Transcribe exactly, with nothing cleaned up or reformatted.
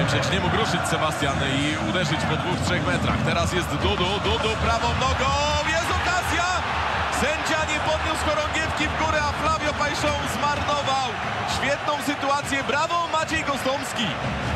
przecież nie mógł ruszyć Sebastian i uderzyć po dwóch, trzech metrach. Teraz jest Dudu, Dudu prawą nogą, jest okazja! Sędzia nie podniósł chorągiewki w górę, a Flavio Pajszą zmarnował świetną sytuację. Brawo, Maciej Gostomski!